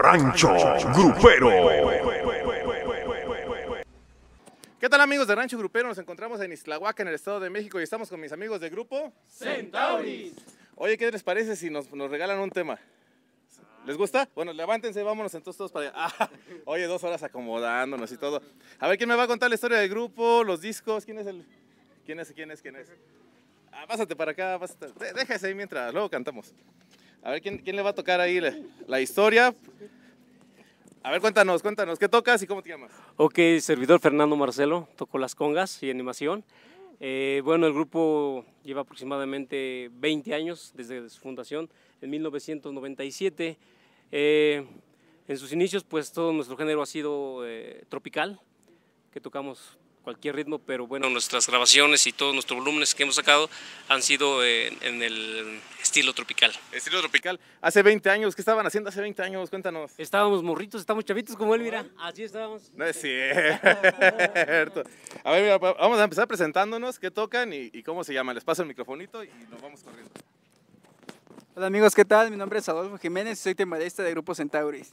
Rancho Grupero. ¿Qué tal, amigos de Rancho Grupero? Nos encontramos en Ixtlahuaca, en el Estado de México, y estamos con mis amigos de grupo Centauris. Oye, ¿qué les parece si nos regalan un tema? ¿Les gusta? Bueno, levántense, vámonos entonces todos para allá. Oye, 2 horas acomodándonos y todo. A ver, ¿quién me va a contar la historia del grupo, los discos? ¿Quién es? Pásate para acá, pásate. Déjese ahí mientras, luego cantamos. A ver, ¿quién le va a tocar ahí la historia? A ver, cuéntanos, ¿qué tocas y cómo te llamas? Ok, servidor Fernando Marcelo, toco las congas y animación. Bueno, el grupo lleva aproximadamente 20 años desde su fundación, en 1997. En sus inicios, pues todo nuestro género ha sido tropical, que tocamos cualquier ritmo, pero bueno, nuestras grabaciones y todos nuestros volúmenes que hemos sacado han sido en el estilo tropical. Estilo tropical. Hace 20 años, ¿qué estaban haciendo hace 20 años? Cuéntanos. Estábamos morritos, estamos chavitos como él, mira, así estábamos. No es cierto. A ver, mira, vamos a empezar presentándonos, qué tocan y cómo se llaman. Les paso el microfonito y nos vamos corriendo. Hola amigos, ¿qué tal? Mi nombre es Adolfo Jiménez y soy tecladista de Grupo Centauris.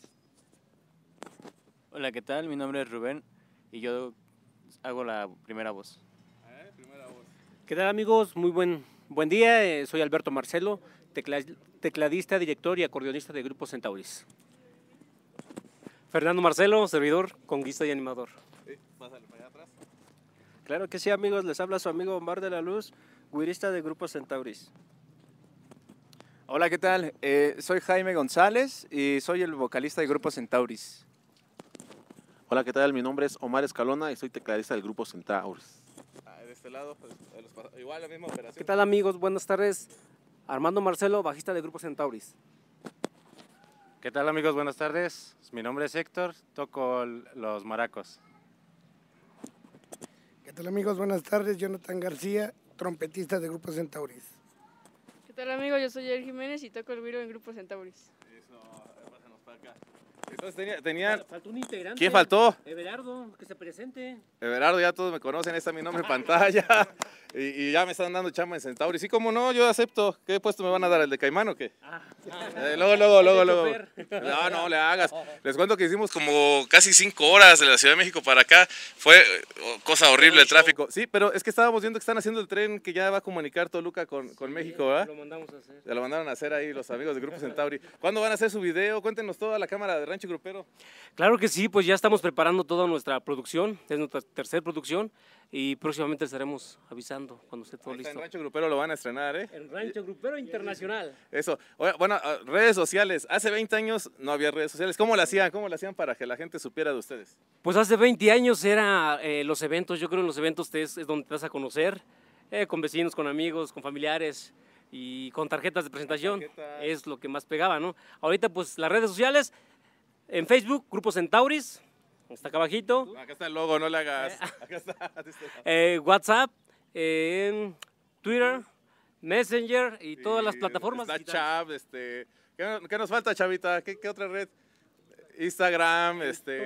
Hola, ¿qué tal? Mi nombre es Rubén y yo hago la primera voz. ¿Qué tal, amigos? Muy buen día, soy Alberto Marcelo, tecladista, director y acordeonista de Grupo Centauris. Fernando Marcelo, servidor, conguista y animador. Pásale para allá atrás. Claro que sí, amigos, les habla su amigo Omar de la Luz, güirista de Grupo Centauris. Hola, ¿qué tal? Soy Jaime González y soy el vocalista de Grupo Centauris. Hola, ¿qué tal? Mi nombre es Omar Escalona y soy tecladista del grupo Centauris. De este lado, pues, igual la misma operación. ¿Qué tal, amigos? Buenas tardes. Armando Marcelo, bajista de Grupo Centauris. ¿Qué tal, amigos? Buenas tardes. Mi nombre es Héctor, toco los maracos. ¿Qué tal, amigos? Buenas tardes. Jonathan García, trompetista de Grupo Centauris. ¿Qué tal, amigos? Yo soy Yair Jiménez y toco el güiro en Grupo Centauris. Eso, pásanos para acá. Entonces tenían... Faltó un integrante. ¿Quién faltó? Everardo, que se presente. Everardo, ya todos me conocen, está mi nombre en pantalla. Y ya me están dando chamba en Centauris. Sí, cómo no, yo acepto. ¿Qué puesto me van a dar? ¿El de Caimán o qué? Luego. No le hagas. Les cuento que hicimos como casi 5 horas de la Ciudad de México para acá. Fue cosa horrible el tráfico. Sí, pero es que estábamos viendo que están haciendo el tren que ya va a comunicar Toluca con México, ¿verdad? Lo mandamos a hacer. Ya lo mandaron a hacer ahí los amigos del Grupo Centauris. ¿Cuándo van a hacer su video? Cuéntenos toda la cámara de Rancho Grupero. Claro que sí, pues ya estamos preparando toda nuestra producción. Es nuestra tercera producción y próximamente estaremos avisando cuando esté todo listo. En Rancho Grupero lo van a estrenar, ¿eh? En Rancho Grupero Internacional. Eso. Bueno, redes sociales. Hace 20 años no había redes sociales. ¿Cómo lo hacían? Para que la gente supiera de ustedes? Pues hace 20 años era los eventos. Yo creo que en los eventos es donde te vas a conocer, con vecinos, con amigos, con familiares y con tarjetas de presentación. Es lo que más pegaba, ¿no? Ahorita pues las redes sociales, en Facebook, Grupo Centauris. Está acá abajito. Acá está el logo, no le hagas. Acá está. WhatsApp, Twitter, Messenger y todas las plataformas. Snapchat, ¿qué nos falta, chavita? ¿Qué otra red? Instagram,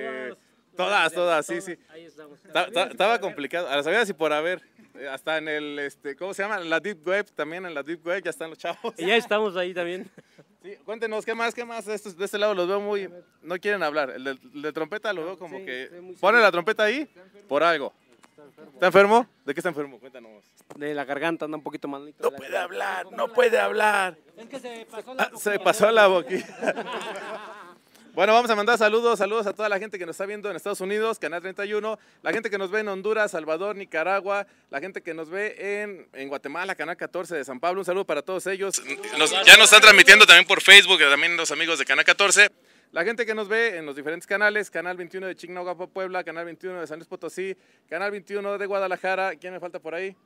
todas, sí. Ahí estamos. Estaba complicado. A las sabidas y por haber. Hasta en el, ¿cómo se llama? En la Deep Web, también en la Deep Web ya están los chavos. Y ya estamos ahí también. Sí, cuéntenos, ¿qué más? De este lado los veo muy... No quieren hablar. El de trompeta lo veo como que... Pone la trompeta ahí por algo. ¿Está enfermo? ¿De qué está enfermo? Cuéntanos. De la garganta, anda un poquito malito. No puede hablar. Es que se pasó la boquilla. Bueno, vamos a mandar saludos a toda la gente que nos está viendo en Estados Unidos, Canal 31, la gente que nos ve en Honduras, Salvador, Nicaragua, la gente que nos ve en Guatemala, Canal 14 de San Pablo. Un saludo para todos ellos. Ya nos están transmitiendo también por Facebook, también los amigos de Canal 14. La gente que nos ve en los diferentes canales, Canal 21 de Chignahuapan, Puebla, Canal 21 de San Luis Potosí, Canal 21 de Guadalajara. ¿Quién me falta por ahí?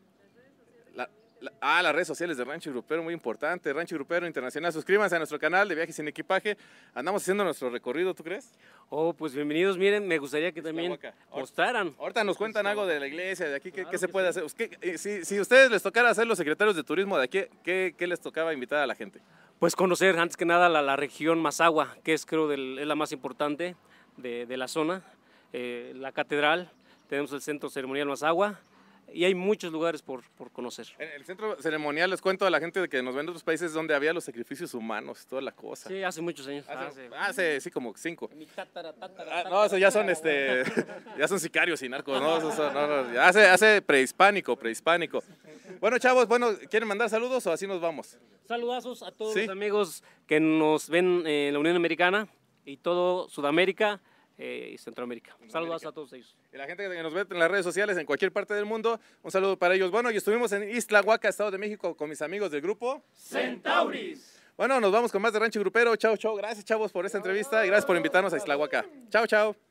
Las redes sociales de Rancho Grupero, muy importante, Rancho Grupero Internacional. Suscríbanse a nuestro canal de Viajes sin Equipaje. Andamos haciendo nuestro recorrido, ¿tú crees? Oh, pues bienvenidos. Miren, me gustaría que también mostraran. Ahorita nos cuentan algo de la iglesia, de aquí, ¿qué se puede hacer? Si a ustedes les tocara ser los secretarios de turismo de aquí, ¿qué les tocaba invitar a la gente? Pues conocer, antes que nada, la región Mazahua, que es creo es la más importante de la zona. La catedral, tenemos el centro ceremonial Mazahua. y hay muchos lugares por conocer. En el centro ceremonial les cuento a la gente de que nos ven de otros países donde había los sacrificios humanos y toda la cosa. Sí, hace muchos años. Sí, como 5. No, eso ya son ya son sicarios y narcos, ¿no? Hace prehispánico. Bueno, chavos, ¿quieren mandar saludos o así nos vamos? Saludazos a todos los amigos que nos ven en la Unión Americana y todo Sudamérica y Centroamérica. Saludos a todos ellos. Y la gente que nos ve en las redes sociales en cualquier parte del mundo, un saludo para ellos. Bueno, y estuvimos en Ixtlahuaca, Estado de México, con mis amigos del grupo Centauris. Bueno, nos vamos con más de Rancho Grupero. Chao, chao. Gracias, chavos, por esta entrevista y gracias por invitarnos a Ixtlahuaca. Chao, chao.